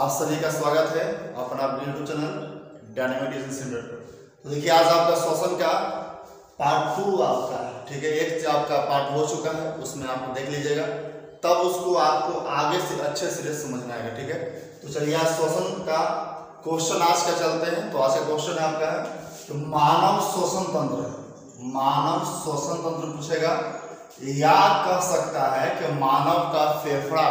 आप सभी का स्वागत है अपना यूट्यूब चैनल डायनामिक सेंटर। तो देखिए आज आपका श्वसन का पार्ट 2 आपका है, ठीक है। एक आपका पार्ट हो चुका है, उसमें आप देख लीजिएगा, तब उसको आपको आगे से अच्छे से समझ में आएगा, ठीक है। तो चलिए आज श्वसन का क्वेश्चन आज का चलते हैं। तो आज का क्वेश्चन आपका है तो मानव श्वसन तंत्र पूछेगा या कह सकता है कि मानव का फेफड़ा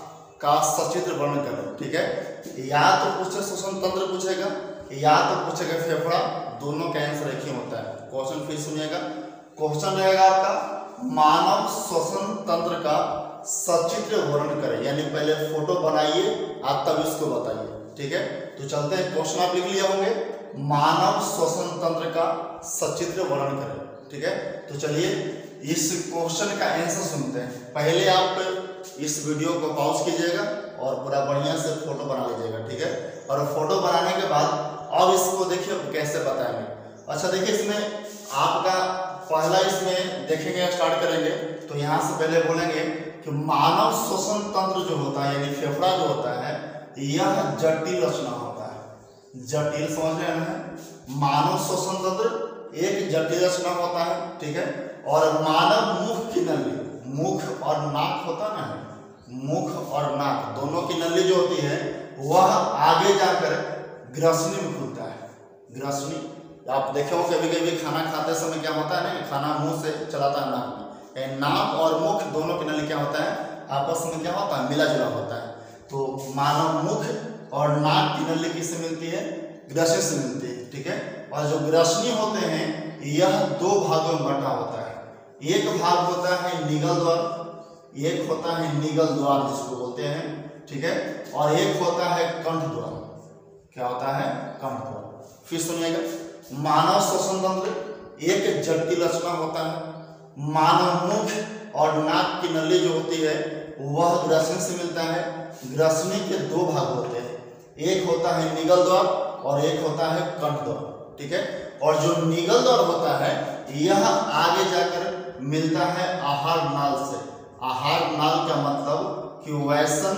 का सचित्र वर्णन करो, ठीक है। या तो पूछे श्वसन तंत्र पूछेगा या तो पूछेगा फेफड़ा, दोनों का आंसर एक ही होता है। क्वेश्चन फिर सुनिएगा, क्वेश्चन रहेगा आपका मानव श्वसन तंत्र का सचित्र वर्णन करें, यानी पहले फोटो बनाइए आप तब इसको बताइए, ठीक है। तो चलते हैं, क्वेश्चन आप लिख लिए होंगे, मानव श्वसन तंत्र का सचित्र वर्णन करें, ठीक है। तो चलिए इस क्वेश्चन का आंसर सुनते हैं। पहले आप इस वीडियो को पॉज कीजिएगा और पूरा बढ़िया से फोटो बना लीजिएगा, ठीक है। और फोटो बनाने के बाद अब इसको देखिए कैसे बताएंगे। अच्छा देखिए, इसमें आपका पहला इसमें देखेंगे, स्टार्ट करेंगे तो यहाँ से पहले बोलेंगे कि मानव श्वसन तंत्र जो होता है यानी फेफड़ा जो होता है यह जटिल रचना होता है। जटिल समझ रहे हैं, मानव श्वसन तंत्र एक जटिल रचना होता है, ठीक है। और मानव मुख की नली, मुख और नाक होता ना, मुख और नाक दोनों की नली जो होती है वह आगे जाकर ग्रसनी में खुलता है। ग्रसनी आप देखे हो कभी कभी खाना खाते समय क्या होता है ना, खाना मुंह से चलाता है नाक में, नाक और मुख दोनों की नली क्या होता है आपस में क्या होता है, मिला जुला होता है। तो मानव मुख और नाक की नली किससे मिलती है, ग्रसनी से मिलती है, ठीक है। और जो ग्रसनी होते हैं यह दो भागों में बंटा होता है। एक भाग होता है निगल द्वार, एक होता है निगल द्वार जिसको बोलते हैं, ठीक है। और एक होता है कंठ द्वार। क्या होता है, कंठ द्वार। फिर सुनिएगा, मानव श्वसन तंत्र एक जटिल रचना होता है। मानव मुख और नाक की नली जो होती है वह ग्रसनी से मिलता है। ग्रसनी के दो भाग होते हैं, एक होता है निगल द्वार और एक होता है कंठ द्वार, ठीक है। और जो निगल द्वार होता है यह आगे जाकर मिलता है आहार नाल से। आहार नाल का मतलब कि वैसन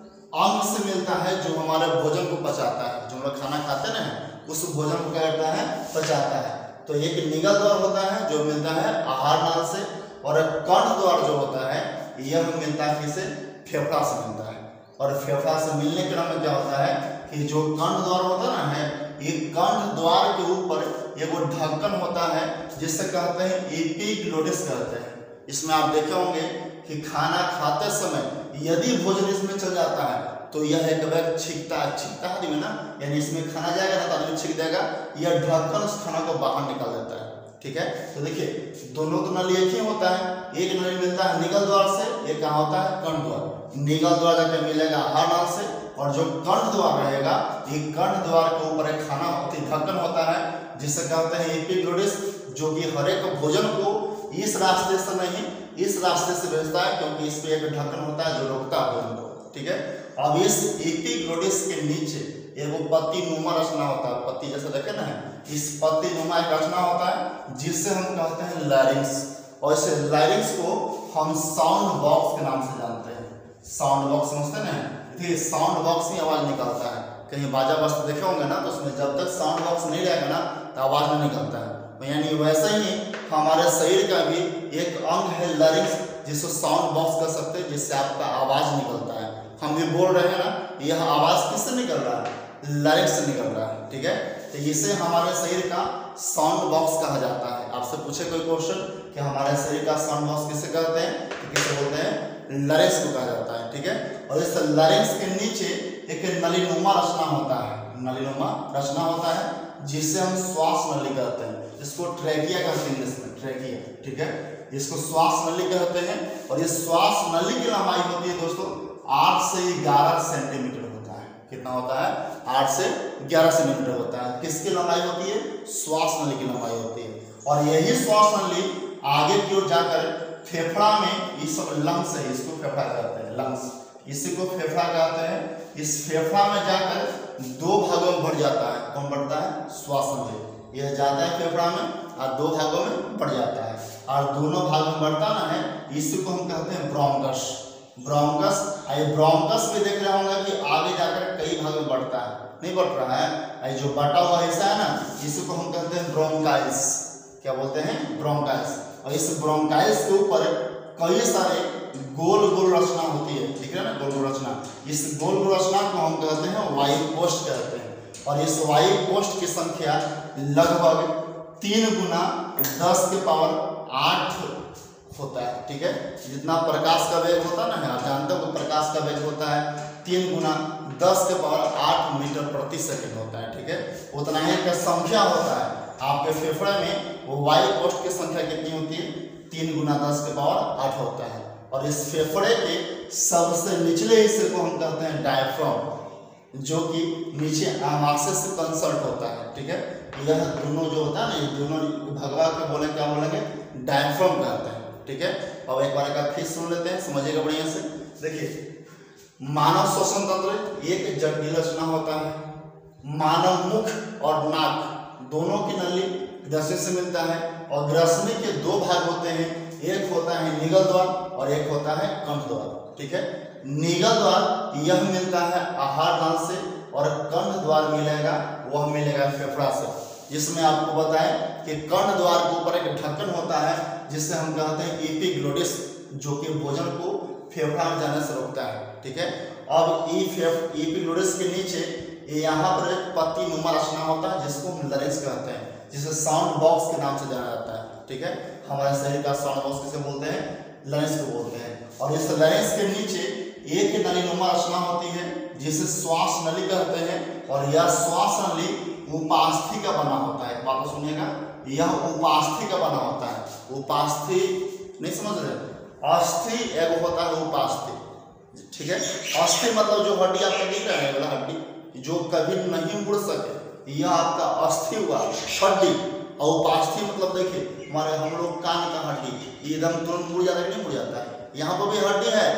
अंग से मिलता है जो हमारे भोजन को पचाता है, जो हम लोग खाना खाते हैं ना उस भोजन को क्या करता है, पचाता है। तो एक निगल द्वार होता है जो मिलता है आहार नाल से, और कंठ द्वार जो होता है यह मिलता है किसे, फेफड़ा से मिलता है। और फेफड़ा से मिलने के क्रम में क्या होता है कि जो कंठ द्वार होता है ये कंठ द्वार के ऊपर एक ढक्कन होता है जिससे कहते हैं एपिग्लोटिस कहते हैं। इसमें आप देखे होंगे कि खाना खाते समय यदि भोजन इसमें चल जाता है तो यह एक बैग छींकता है आदमी ना, यानी इसमें खाना जाएगा ना तो आदमी छींक देगा, यह ढक्कन उस खाना को बाहर निकाल देता है, ठीक है। तो देखिए दोनों तो नली एक ही होता है, एक नली मिलता है निगल द्वार से, एक कहाँ होता है कंठ द्वार। निगल द्वार जाकर मिलेगा आहार नाल से, और जो कंठ द्वार रहेगा ये कंठ द्वार के ऊपर एक खाना ढक्कन होता है जिसे कहते हैं एपिग्लोटिस, जो कि हर एक भोजन को इस रास्ते से नहीं इस रास्ते से भेजता है, क्योंकि इस पे एक ढक्कन होता है जो रोकता है भोजन को, ठीक है। अब इस एपिग्लोटिस के नीचे एक पत्ती नुमा रचना होता है, पत्ती जैसा देखे ना, इस पत्ती नुमा एक रचना होता है जिससे हम कहते हैं लैरिंक्स, और इस लैरिंक्स को हम साउंड बॉक्स के नाम से जानते हैं। साउंड बॉक्स समझते हैं, साउंड बॉक्स ही आवाज निकालता है। कहीं बाजा बजते देखे होंगे ना, तो उसमें जब तक साउंड बॉक्स नहीं रहेगा ना तो आवाज नहीं निकलता है। तो यानी वैसे ही हमारे शरीर का भी एक अंग है लैरिंक्स, जिसको साउंड बॉक्स कर सकते हैं, जिससे आपका आवाज निकलता है। हम भी बोल रहे हैं ना, यह आवाज किससे निकल रहा है, लैरिंक्स से निकल रहा है, ठीक है। तो इसे हमारे शरीर का साउंड बॉक्स कहा जाता है। आपसे पूछे कोई क्वेश्चन कि हमारे शरीर का साउंड बॉक्स किसे कहते हैं, तो किसे बोलते हैं, लैरिंक्स को कहा जाता है, ठीक है। और इस लैरिंक्स के नीचे एक नलीनुमा रचना होता है, नलीनुमा रचना होता है जिसे हम श्वास नली कहते हैं। इसको ट्रैकिया कहते हैं इंग्लिश में, ट्रैकिया, ठीक है। इसको श्वास नली कहते हैं। और इस श्वास नली की लंबाई होती है दोस्तों 8 से 11 सेंटीमीटर होता है। कितना होता है, 8 से 11 सेंटीमीटर होता है। किसकी लंबाई होती है, श्वास नली की लंबाई होती है। और यही श्वास नली आगे की ओर जाकर फेफड़ा में, इस लंग्स है, इसको फेफड़ा कहते हैं, लंग्स, इसी को फेफड़ा कहते हैं। इस फेफड़ा में जाकर दो भागों में बढ़ जाता है। कौन बढ़ता है, श्वास नली, यह जाता है फेफड़ा में और दो भागों में बढ़ जाता है। और दोनों भाग में बढ़ता ना है, इसी को हम कहते हैं ब्रोंकस। ब्रोंकस भी देख रहे होंगे कि आगे जाकर कई बढ़ता है, नहीं बढ़ रहा है। जो बटा हुआ हिस्सा है ना, इसको हम कहते हैं ब्रोंकाइल्स। क्या बोलते हैं? ब्रोंकाइल्स। और इस ब्रोंकाइल्स के ऊपर कई सारे गोल गोल रचना होती है, ठीक है ना, गोल गोल रचना। इस गोल गोल रचना को हम कहते हैं वायु कोष्ठ कहते हैं। और इस वायु कोष्ठ की संख्या लगभग 3 गुना 10 के पावर 8 होता है, ठीक है। जितना प्रकाश का वेग होता है ना, आप जानते हो प्रकाश का वेग होता है 3 गुना 10 के पावर 8 मीटर प्रति सेकंड होता है, ठीक है। उतना ही का संख्या होता है आपके फेफड़े में, वो वायु कोष्ठ की संख्या कितनी होती है? 3 गुना 10 के पावर 8 होता है। और इस फेफड़े के सबसे निचले हिस्से को हम कहते हैं डायफ्राम, जो कि नीचे आमाशय से कंसल्ट होता है, ठीक है। यह दोनों जो होता है ना, ये दोनों भगवा के बोले क्या बोलेंगे? डायफ्राम कहते हैं, ठीक है। अब एक बार का फिर सुन लेते हैं, समझिएगा बढ़िया से। देखिए, मानव श्वसन तंत्र एक जटिल रचना होता है। मानव मुख और नाक दोनों की नली ग्रसनी से मिलता है। और ग्रसनी के 2 भाग होते हैं, एक होता है निगल द्वार और एक होता है कंठ द्वार, ठीक है। निगल द्वार यह मिलता है आहार नाल से, और कंठ द्वार मिलेगा, वह मिलेगा फेफड़ा से। जिसमें आपको बताएं कि कंठ द्वार के ऊपर एक ढक्कन होता है, जिससे हम कहते हैं एपिग्लोटिस, जो कि भोजन को फेफड़ा में जाने से रोकता है, ठीक है। अब एपिग्लोटिस के नीचे यहाँ पर एक पत्ती नुमा रचना होता है, जिसको हम लरिंक्स कहते हैं, जिसे साउंड बॉक्स के नाम से जाना जाता है, ठीक है। हमारे शरीर का साउंड बॉक्स किसे बोलते हैं? लरिंक्स को बोलते हैं। और इस लरिंक्स के नीचे एक नली नुमा रचना होती है, जिसे श्वास नली कहते हैं। और यह श्वास नली उपास्थि का बना होता है। बात तो सुनिएगा, यह उपास्थि का बना होता है। उपास्थि नहीं समझ रहे? अस्थि एगो होता है उपास्थि, ठीक है। अस्थि मतलब जो हड्डी आपको दिख रहा है, वाला हड्डी जो कभी नहीं मुड़ सके, यह आपका अस्थि हुआ हड्डी। और उपास्थि मतलब देखिए, हमारे हम लोग कान का हड्डी एकदम तुरंत मुड़ जाता है, नहीं मुड़ जाता है। यहाँ पर भी हड्डी है,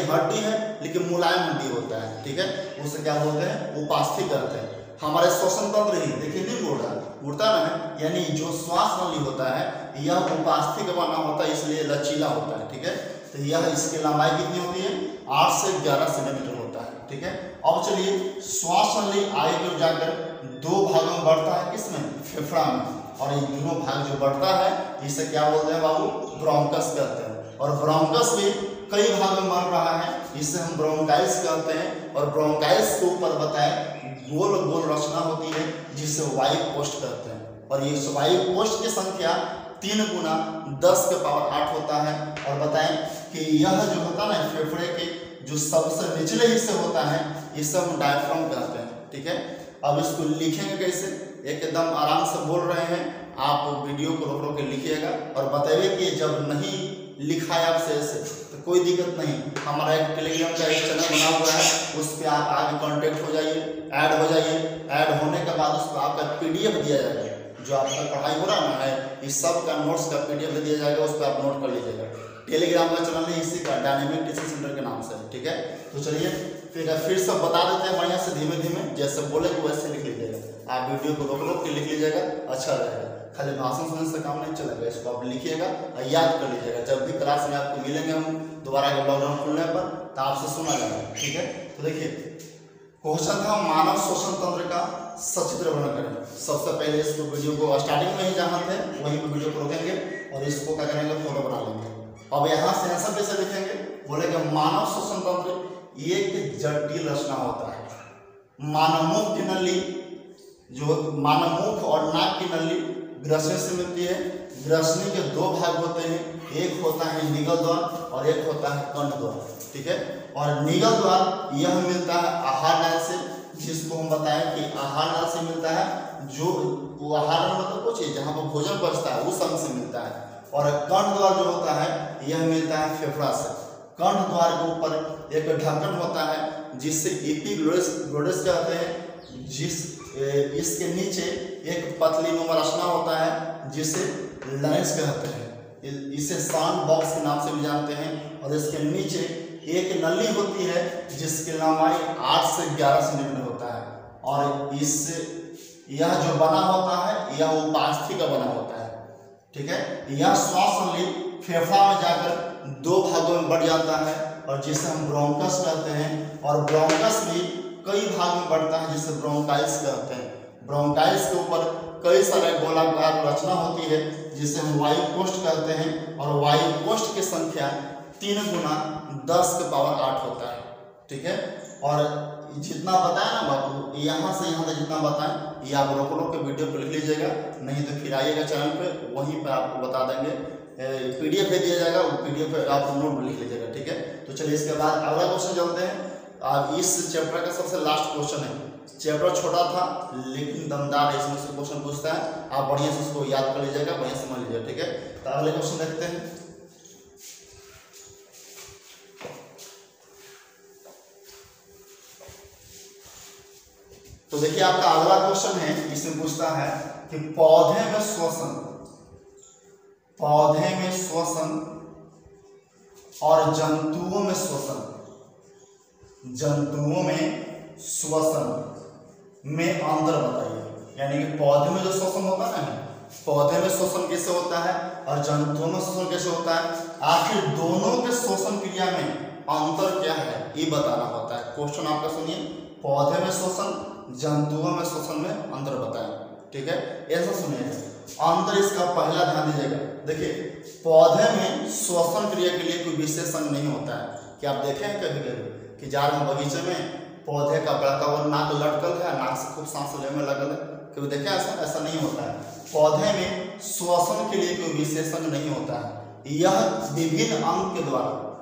लेकिन मुलायम हड्डी होता है, ठीक है। उसे क्या बोलते हैं? उपास्थि करते हैं। हमारे श्वसन तंत्र ही देखिए नहीं मुड़ रहा, मुड़ता ना है, यानी जो श्वास नली होता है यह उपास्थि का बना होता है, इसलिए लचीला होता है, ठीक है। तो यह इसकी लंबाई कितनी होती है? 8 से 11 सेंटीमीटर होता है, ठीक है। अब चलिए, श्वास नली आगे जाकर 2 भागों में बढ़ता है, किसमें? फेफड़ा में। और ये दोनों भाग जो बढ़ता है, इसे क्या बोलते हैं बाबू? ब्रोंकस कहते हैं। और ब्रोंकस भी कई भागों में बढ़ रहा है, इसे हम ब्रोंकाइल्स कहते हैं। और ब्रोंकाइल्स के ऊपर बताएं गोल गोल रचना होती है, जिसे वायु कोष्ठ कहते हैं। और ये वायु कोष्ठ की संख्या 3 गुना 10 के पावर 8 होता है। और बताएं कि यह जो होता है ना, फेफड़े के जो सबसे निचले हिस्से होता है, इसे हम डायफ्राम कहते हैं, ठीक है। अब इसको लिखेंगे कैसे? एकदम आराम से बोल रहे हैं, आप वीडियो को रोक रोक के लिखिएगा और बताइए कि जब नहीं लिखा है आपसे ऐसे तो कोई दिक्कत नहीं। हमारा एक टेलीग्राम का एक चैनल बना हुआ है, उस पर आप आगे कांटेक्ट हो जाइए, ऐड हो जाइए। ऐड होने के बाद उस पर आपका PDF दिया जाएगा, जो आपका पढ़ाई हो रहा ना है, इस सब का नोट्स का PDF दिया जाएगा, उस पर आप नोट कर लीजिएगा। टेलीग्राम का चैनल है इसी का, डायनेमिक टीचिंग सेंटर के नाम से, ठीक है। तो चलिए फिर सब बता देते हैं बढ़िया से, धीमे धीमे जैसे बोलेंगे वैसे लिख लीजिएगा। आप वीडियो को रोक रोक के लिख लीजिएगा, अच्छा रहेगा। खाली भाषण सुनने से काम नहीं चलेगा, इसको आप लिखिएगा और याद कर लीजिएगा। जब भी क्लास में आपको मिलेंगे हम दोबारा के लॉकडाउन खुलने पर, तो आपसे सुना जाएगा, ठीक है। तो देखिए, क्वेश्चन था मानव श्वसन तंत्र का सचित्र वर्णन करें। सबसे पहले इसको वीडियो को स्टार्टिंग में ही जहाँ थे वहीं पर वीडियो को रोकेंगे और इसको क्या करेंगे? फोटो बना लेंगे। अब यहाँ से आंसर कैसे लिखेंगे? बोलेंगे मानव श्वसन तंत्र एक जटिल रचना होता है। मानव मुख की नली, जो मानव मुख और नाक की नली ग्रसनी से मिलती है। ग्रसनी के 2 भाग होते हैं, एक होता है निगल द्वार और एक होता है कंठ द्वार, ठीक है। और निगल द्वार यह मिलता है आहार नाल से, जिसको हम बताएं कि आहार नाल से मिलता है, जो वो आहार नाल मतलब कुछ है जहाँ पर भोजन पचता है, उस अंग से मिलता है। और कंठ द्वार जो होता है यह मिलता है फेफड़ा से। कंठ द्वार के ऊपर एक ढक्कन होता है, जिससे एपिग्लोटिस कहते हैं। इसके नीचे एक पतली नुमा रचना होता है, जिसे लरिंक्स कहते हैं। इसे साउंड बॉक्स के नाम से भी जानते हैं। और इसके नीचे एक नली होती है, जिसकी लंबाई 8 से 11 सेंटीमीटर होता है। और इससे यह जो बना होता है यह उपास्थि का बना होता है, ठीक है। यह श्वास नली फेफड़ा में जाकर 2 भागों में बढ़ जाता है, और जिसे हम ब्रोंकस कहते हैं। और ब्रोंकस भी कई भाग में बढ़ता है जिसे ब्रोंकाइल्स कहते हैं। ब्रोंकाइल्स के ऊपर कई सारे गोलाकार रचना होती है जिसे हम वायु कोष्ठ कहते हैं, और वायु कोष्ठ की संख्या 3 गुना 10 के पावर 8 होता है। ठीक है, और जितना बताया ना बाबू, यहाँ से यहाँ तक जितना बताएं ये आप रोक रोक के वीडियो पर लिख लीजिएगा, नहीं तो फिर आइएगा चैनल पे, वहीं पर आपको बता देंगे। PDF दे दिया जाएगा, वो PDF पे आप नोट में लिख लीजिएगा। ठीक है, तो चलिए इसके बाद अगला क्वेश्चन चलते हैं। अब इस चैप्टर का सबसे लास्ट क्वेश्चन है। चैप्टर छोटा था लेकिन दमदार है, इसमें से क्वेश्चन पूछता है, आप बढ़िया से उसको याद कर लीजिएगा, बढ़िया समझ लीजिएगा। ठीक है, तो अगले क्वेश्चन देखते हैं। तो देखिए आपका अगला क्वेश्चन है, इसमें पूछता है कि पौधे में श्वसन और जंतुओं में श्वसन में अंतर बताइए। यानी कि पौधे में जो श्वसन होता है ना, पौधे में श्वसन कैसे होता है और जंतुओं में श्वसन कैसे होता है, आखिर दोनों के श्वसन क्रिया में अंतर क्या है ये बताना होता है। क्वेश्चन आपका सुनिए, पौधे में श्वसन जंतुओं में श्वसन में अंतर बताएं। ठीक है, ऐसा सुनिए अंतर, इसका पहला ध्यान दीजिएगा। देखिए पौधे में श्वसन क्रिया के लिए कोई विशेष अंग नहीं होता है। कि आप देखें कभी कभी कि जार में बगीचे में पौधे का बड़का वो नाक लटकल है, नाक से खूब सांस लेने में लगल है, कभी देखें ऐसा नहीं होता है। पौधे में श्वसन के लिए कोई विशेष अंग नहीं होता है। यह विभिन्न अंग के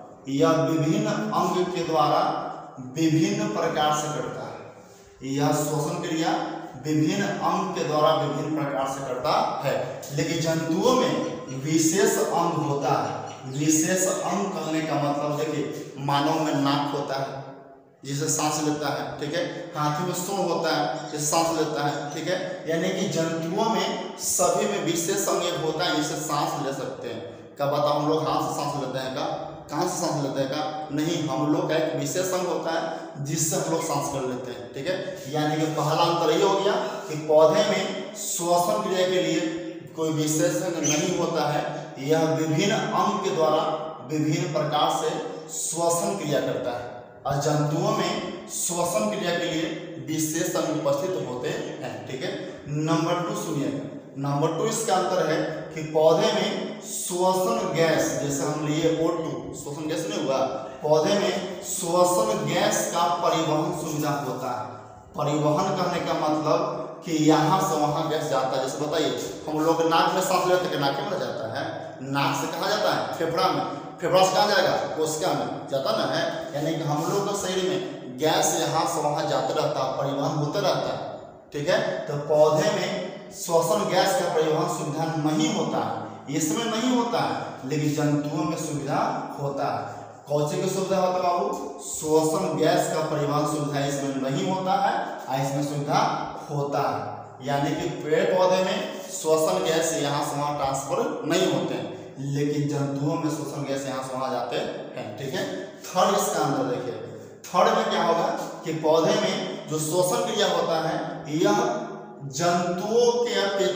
द्वारा विभिन्न प्रकार से करता है। यह श्वसन क्रिया विभिन्न अंग के द्वारा विभिन्न प्रकार से करता है। लेकिन जंतुओं में विशेष अंग होता है। विशेष अंग कहने का मतलब देखिए, मानव में नाक होता है जिसे सांस लेता है। ठीक है, हाथी में सूंड होता है जिसे सांस लेता है। ठीक है, यानी कि जंतुओं में सभी में विशेष अंग एक होता है जिससे सांस ले सकते हैं। क्या बताओ, हम लोग हाथ से सांस लेते हैं का? कहाँ से सांस लेते हैं का? नहीं, हम लोग का एक विशेष अंग होता है जिससे हम लोग सांस कर लेते हैं। ठीक है, यानी कि पहला अंतर ये हो गया कि पौधे में श्वसन क्रिया के लिए कोई विशेष अंग नहीं होता है। यह विभिन्न अंग के द्वारा विभिन्न प्रकार से श्वसन क्रिया करता है, और जंतुओं में श्वसन क्रिया के लिए विशेष अंग उपस्थित होते हैं। ठीक है, नंबर 2 सुनिएगा। नंबर 2 इसका अंतर है कि पौधे में श्वसन गैस, जैसे हम लिए O2, श्वसन गैस नहीं हुआ, पौधे में श्वसन गैस का परिवहन सुविधा होता है। परिवहन कहने का मतलब कि यहाँ से वहाँ गैस जाता है। जैसे बताइए, हम लोग नाक में सांस लेते हैं, नाक में जाता है, नाक से कहाँ जाता है? फेफड़ा में, फेफड़ा से कहाँ जाएगा? कोशिका में जाता ना है। यानी कि हम लोग के शरीर में गैस यहाँ से वहाँ जाते रहता है, परिवहन होते रहता है। ठीक है, तो पौधे में श्वसन गैस का परिवहन सुविधा नहीं होता है, इसमें नहीं होता है, लेकिन जंतुओं में सुविधा होता है। कौन सी की सुविधा होता है बाबू? श्वसन गैस का परिवहन सुविधा इसमें नहीं होता है, और इसमें सुविधा होता है। यानी कि पेड़ पौधे में श्वसन गैस यहाँ से वहाँ ट्रांसफर नहीं होते हैं, लेकिन जंतुओं में श्वसन गैस यहाँ से वहाँ जाते हैं। ठीक है, थर्ड इसका अंदर देखिए। थर्ड में क्या होगा कि पौधे में जो श्वसन क्रिया होता है यह जंतुओं के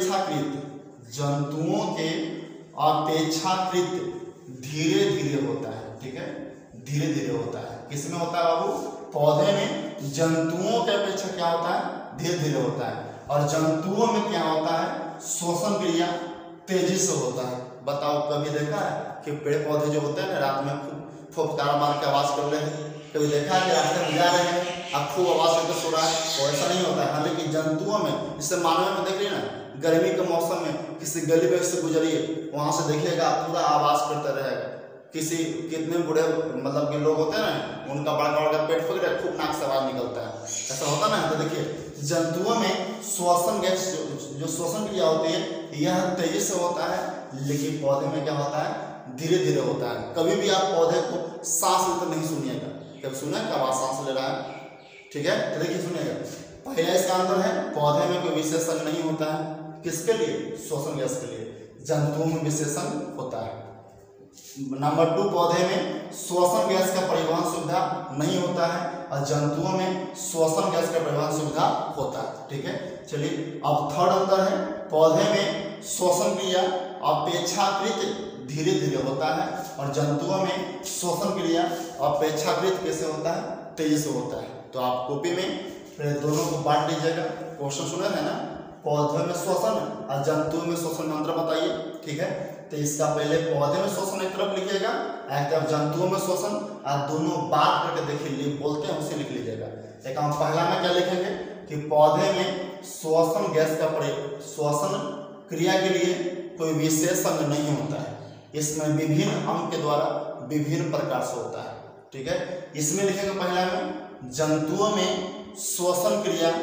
अपेक्षाकृत धीरे धीरे होता है। ठीक है, धीरे धीरे होता है। किसमें होता है बाबू? पौधे में जंतुओं के अपेक्षा क्या होता है? धीरे धीरे होता है। और जंतुओं में क्या होता है? श्वसन क्रिया तेजी से होता है। बताओ, कभी देखा है कि पेड़ पौधे जो होते हैं ना, रात में खूब फुफकार मार के आवाज कर रहे हैं? कभी देखा है कि रास्ते में जा रहे हैं अब खूब आवाज करके सो रहा है? तो ऐसा नहीं होता है। लेकिन जंतुओं में, इससे मानव में देख रही ना, गर्मी के मौसम में किसी गली में से गुजरिए, वहां से देखिएगा पूरा आवाज करता रहेगा। किसी कितने बूढ़े मतलब कि लोग होते हैं ना, उनका बड़का बड़का पेट फूक रहा है, खूब नाक से आवाज निकलता है, ऐसा होता ना। तो देखिए जंतुओं में श्वसन गैस जो श्वसन क्रिया होती है यह तेजी से होता है, लेकिन पौधे में क्या होता है? धीरे धीरे होता है। कभी भी आप पौधे को सांस लेते नहीं सुनिएगा। कब सुना कि आवाज सांस ले रहा है? ठीक है, तो देखिए सुनिएगा, पहला इसका अंतर है, पौधे में कोई विशेष अंग नहीं होता है। किसके लिए? श्वसन गैस के लिए। जंतुओं में विशेष अंग होता है। नंबर 2, पौधे में श्वसन गैस का परिवहन सुविधा नहीं होता है, और जंतुओं में श्वसन गैस का परिवहन सुविधा होता है। ठीक है, चलिए अब थर्ड अंतर है, पौधे में श्वसन क्रिया अपेक्षाकृत धीरे धीरे होता है, और जंतुओं में श्वसन क्रिया अपेक्षाकृत कैसे होता है? तेजी से होता है। तो आप कॉपी में पहले दोनों को बांट लीजिएगा। क्वेश्चन सुने है ना, पौधे में श्वसन और जंतु में श्वसन में अंतर बताइए, ठीक है। तो इसका पहले पौधे में श्वसन एक तरफ लिखिएगा, एक तरफ जंतुओं में श्वसन, और दोनों बात करके देखिए बोलते हैं उसे लिख लीजिएगा। एक हम पहला में क्या लिखेंगे कि पौधे में श्वसन गैस का प्रयोग, श्वसन क्रिया के लिए कोई विशेष अंग नहीं होता है, इसमें विभिन्न अंग के द्वारा विभिन्न प्रकार से होता है, ठीक है। इसमें लिखेंगे पहला में जंतुओं में श्वसन क्रिया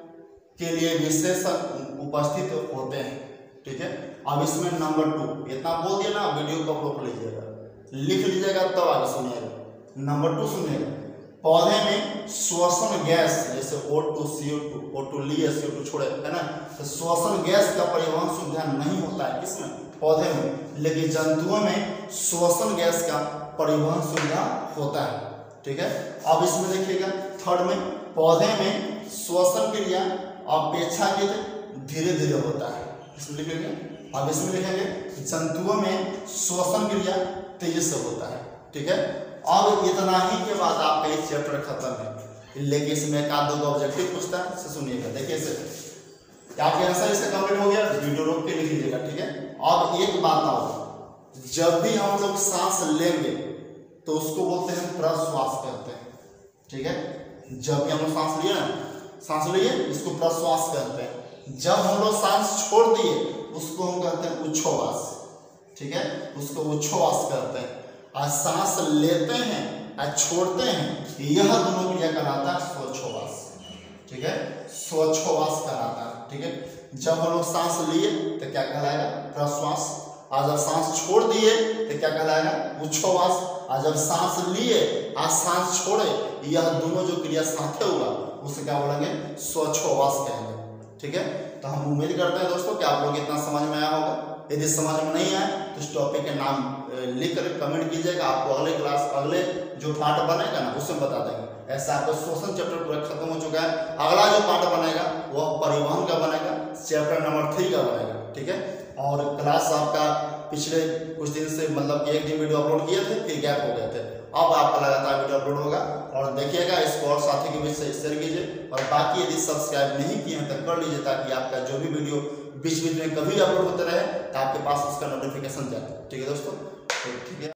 के लिए विशेष उपस्थित होते हैं, ठीक है। अब इसमें नंबर 2 इतना बोल दिया ना, वीडियो को रोक लीजिएगा, लिख लीजिएगा तब आगे सुनिएगा। नंबर 2 सुनिएगा, पौधे में श्वसन गैस जैसे O2 CO2 O2 लिए CO2 छोड़े है ना, तो श्वसन गैस का परिवहन सुविधा नहीं होता है किसमें, पौधे में, लेकिन जंतुओं में श्वसन गैस का परिवहन सुविधा होता है, ठीक है। अब इसमें देखिएगा थर्ड में, पौधे में श्वसन क्रिया अपेक्षाकृत धीरे धीरे होता है, इसमें लिखेंगे। अब इसमें लिखेंगे जंतुओं में श्वसन क्रिया तेजी से होता है, ठीक है। अब इतना ही के बाद आपका ये चैप्टर खत्म है, लेकिन इसमें एक आध दो ऑब्जेक्टिव पूछता है, इसे सुनिएगा। देखिए इसे आपके आंसर इसे कंप्लीट हो गया, वीडियो रोक के लिख लीजिएगा, ठीक है। अब एक बात आओ, जब भी हम लोग सांस लेंगे तो उसको बोलते हैं प्रश्वास कहते हैं, ठीक है। जब भी हम लोग सांस लिए ना, सांस लिए इसको प्रश्वास कहते हैं। जब हम लोग सांस छोड़ दिए उसको हम कहते हैं उच्छ्वास, ठीक है, उसको उच्छ्वास कहते हैं। और सांस लेते हैं और छोड़ते हैं, यह दोनों क्रिया कहलाता है स्वच्छवास, ठीक है, स्वच्छवास कहलाता है, ठीक है। जब हम लोग सांस लिए तो क्या कहलाएगा, प्रश्वास, और जब सांस छोड़ दिए तो क्या कहलाएगा, उच्छ्वास, और जब सांस लिए और सांस छोड़े, यह दोनों जो क्रिया साथे होगा उसे क्या बोलेंगे, स्वच्छवास कहेंगे, ठीक है। तो हम उम्मीद करते हैं दोस्तों कि आप लोग इतना समझ में आया होगा। यदि समझ में नहीं आए तो इस टॉपिक के नाम लिख कर कमेंट कीजिएगा, आपको अगले क्लास अगले जो पार्ट बनेगा ना उसमें बता देंगे। ऐसा आपका श्वसन चैप्टर पूरा खत्म हो चुका है, अगला जो पार्ट बनेगा वह परिवहन का बनेगा, चैप्टर नंबर 3 का बनेगा, ठीक है। और क्लास आपका पिछले कुछ दिन से मतलब एक दिन वीडियो अपलोड किए थे, फिर गैप हो गए थे, अब आपका लगातार वीडियो अपलोड होगा। और देखिएगा, इसको और साथी के बीच से शेयर कीजिए, और बाकी यदि सब्सक्राइब नहीं किए हैं तो कर लीजिए, ताकि आपका जो भी वीडियो बीच बीच में कभी अपलोड होते रहे तो आपके पास उसका नोटिफिकेशन जाए, ठीक है दोस्तों। ठीक है।